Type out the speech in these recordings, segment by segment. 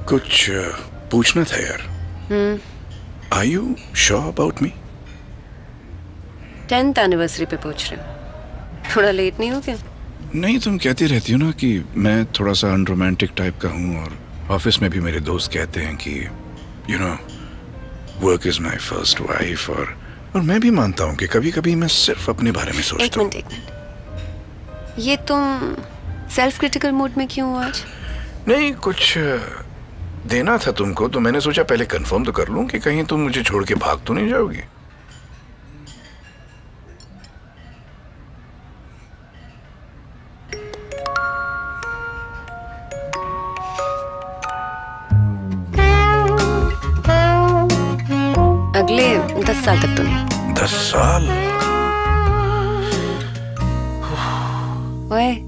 कुछ पूछना था यार। Are you sure about me? 10th anniversary पे पूछ रहे हो? थोड़ा लेट नहीं हो क्या? नहीं, तुम कहती रहती हो ना कि मैं थोड़ा सा अनरोमांटिक टाइप का हूँ, और ऑफिस में भी मेरे दोस्त कहते हैं कि you know work is my first wife, और मैं भी मानता हूँ कि कभी कभी मैं सिर्फ अपने बारे में सोचता हूँ। एक मिनट, ये तुम सेल्फ क्रिटिकल मूड में क्यों हो आज? नहीं, कुछ देना था तुमको, तो मैंने सोचा पहले कंफर्म तो कर लूं कि कहीं तुम मुझे छोड़ के भाग तो नहीं जाओगी। अगले 10 साल तक तो नहीं। 10 साल? ओए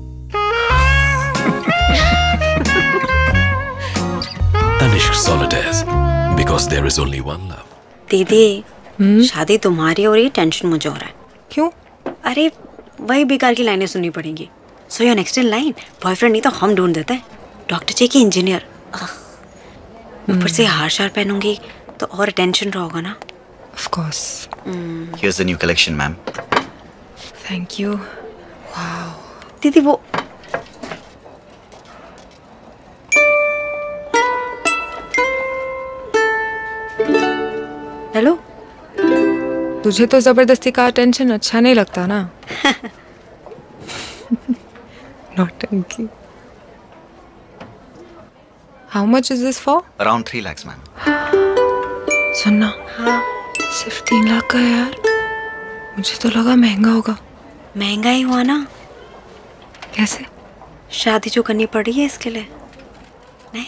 Tanishq solitaires because there is only one love. दीदी, शादी तुम्हारी हो रही है, टेंशन मुझे हो रहा है। क्यों? अरे वही बेकार की लाइनें सुननी पड़ेंगी। So your next in line boyfriend नहीं तो हम ढूंढ देते हैं, डॉक्टर चाहिए कि इंजीनियर। ऊपर से हार शार पहनूंगी तो और टेंशन रहोगा ना। Of course. Here's the new collection, ma'am. Thank you. Wow. दीदी वो हेलो, तुझे तो जबरदस्ती का टेंशन अच्छा नहीं लगता ना? नौटंकी। How much is this for? Around 3 lakhs, ma'am. सुनना, हाँ सिर्फ 3 लाख का है यार। मुझे तो लगा महंगा होगा। महंगा ही हुआ ना। कैसे? शादी जो करनी पड़ रही है इसके लिए। नहीं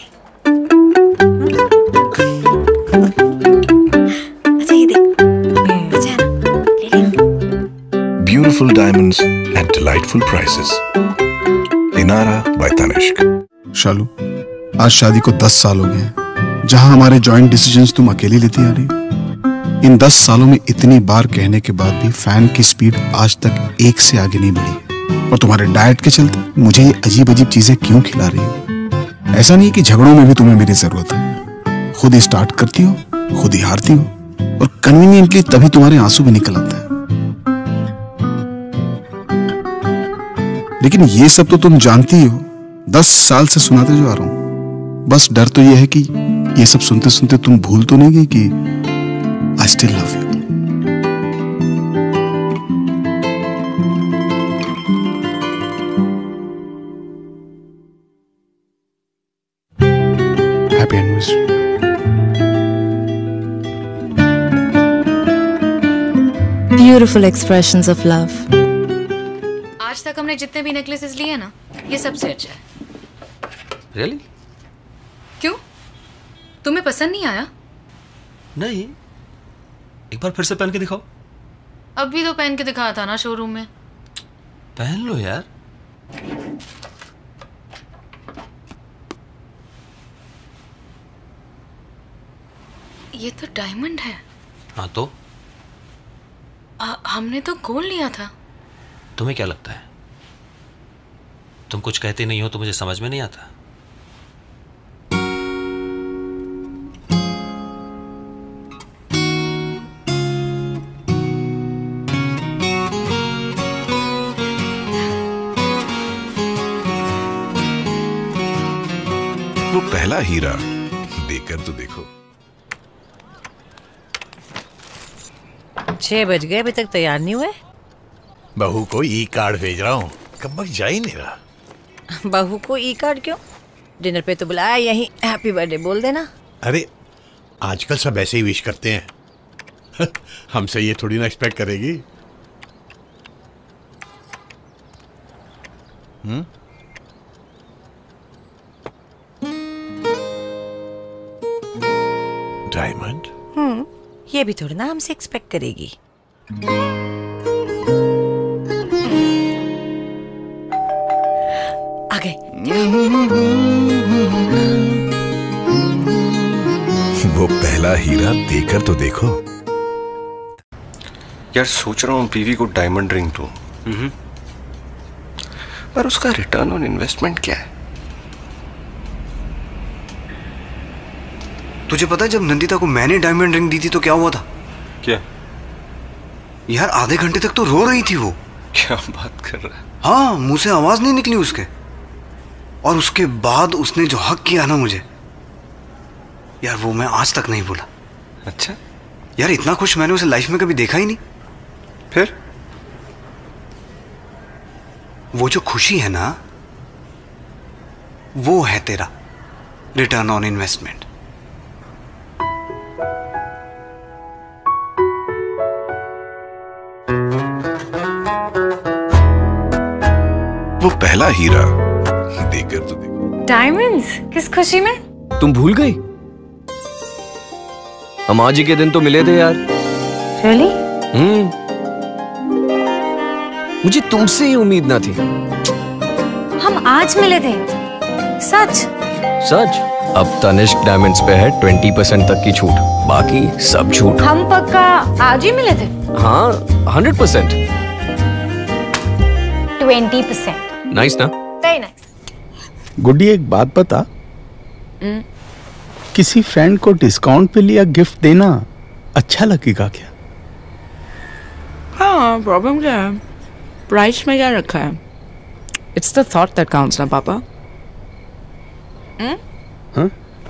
अच्छा, ये देख, अच्छा है ना, ले ले। Beautiful diamonds at delightful prices. Dinara by Tanishq. शालू, आज शादी को 10 साल हो गए हैं। जहां हमारे जॉइंट डिसीजंस तुम अकेली लेती आ रही हो। इन 10 सालों में इतनी बार कहने के बाद भी फैन की स्पीड आज तक 1 से आगे नहीं बढ़ी। और तुम्हारे डाइट के चलते मुझे ये अजीब अजीब चीजें क्यों खिला रही हो? ऐसा नहीं कि झगड़ों में भी तुम्हें मेरी जरूरत है। खुद ही स्टार्ट करती हो, खुद ही हारती हो, और कन्वीनियंटली तभी तुम्हारे आंसू भी निकल आते हैं। लेकिन ये सब तो तुम जानती हो, 10 साल से सुनाते जो आ रहा हूं। बस डर तो ये है कि ये सब सुनते सुनते तुम भूल तो नहीं गई कि I still love you. Happy anniversary. Beautiful expressions of love. आज तक हमने जितने भी नेकलेसेस लिए ना, ये सबसे अच्छा है। Really? क्यों? तुम्हें पसंद नहीं आया? नहीं, एक बार फिर से पहन के दिखाओ। अब भी तो पहन के दिखाया था ना शोरूम में। पहन लो यार। ये तो डायमंड है। हाँ तो? हमने तो गोल्ड लिया था। तुम्हें क्या लगता है तुम कुछ कहते नहीं हो तो मुझे समझ में नहीं आता? वो पहला हीरा देकर तो देखो। 6 बज गए, अभी तक तैयार नहीं हुए? बहू को ई कार्ड भेज रहा हूँ, कब तक जा ही नहीं रहा। बहू को ई कार्ड क्यों? डिनर पे तो बुलाया, यहीं हैप्पी बर्थडे बोल देना। अरे आजकल सब ऐसे ही विश करते हैं। हमसे ये थोड़ी ना एक्सपेक्ट करेगी। डायमंड? ये भी थोड़ी ना हमसे एक्सपेक्ट करेगी। आ गए। वो पहला हीरा देकर तो देखो। यार सोच रहा हूँ बीवी को डायमंड रिंग दूं, पर उसका रिटर्न ऑन इन्वेस्टमेंट क्या है? तुझे पता है जब नंदिता को मैंने डायमंड रिंग दी थी तो क्या हुआ था? क्या यार आधे घंटे तक तो रो रही थी वो। क्या बात कर रहा है? हाँ, मुंह से आवाज नहीं निकली उसके। और उसके बाद उसने जो हक किया ना मुझे, यार वो मैं आज तक नहीं भूला। अच्छा यार इतना खुश मैंने उसे लाइफ में कभी देखा ही नहीं। फिर वो जो खुशी है ना, वो है तेरा रिटर्न ऑन इन्वेस्टमेंट। वो पहला हीरा देकर तो देखो। डायमंड्स किस खुशी में? तुम भूल गई? हम आज ही के दिन तो मिले थे यार। Really? मुझे तुमसे ही उम्मीद ना थी। हम आज मिले थे। सच? सच। अब तनिष्क डायमंड्स पे है 20% तक की छूट, बाकी सब छूट। हम पक्का आज ही मिले थे? हाँ 100%। 20%। नाइस ना? Very nice. गुड्डी एक बात बता, किसी फ्रेंड को डिस्काउंट पे लिया गिफ्ट देना अच्छा लगेगा क्या? हाँ, प्रॉब्लम क्या है? प्राइस में क्या रखा है? It's the thought that counts ना पापा। हाँ?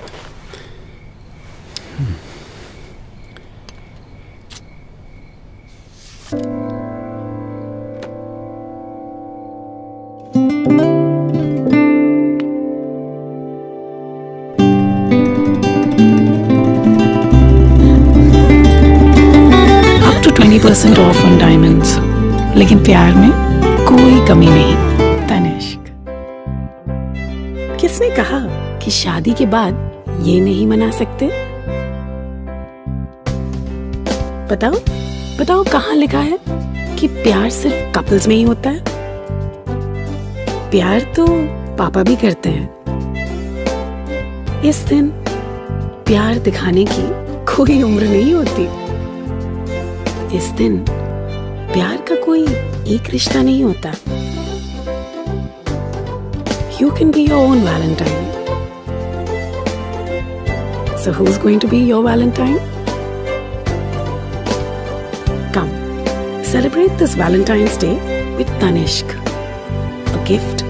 Up to 20% off on diamonds, लेकिन प्यार में कोई कमी नहीं। तनिष्क। किसने कहा कि शादी के बाद ये नहीं मना सकते? बताओ बताओ कहाँ लिखा है कि प्यार सिर्फ कपल्स में ही होता है? प्यार तो पापा भी करते हैं। इस दिन प्यार दिखाने की कोई उम्र नहीं होती। इस दिन प्यार का कोई एक रिश्ता नहीं होता। You can be your own Valentine. So who's going to be your Valentine? Come, celebrate this Valentine's Day with Tanishq. A gift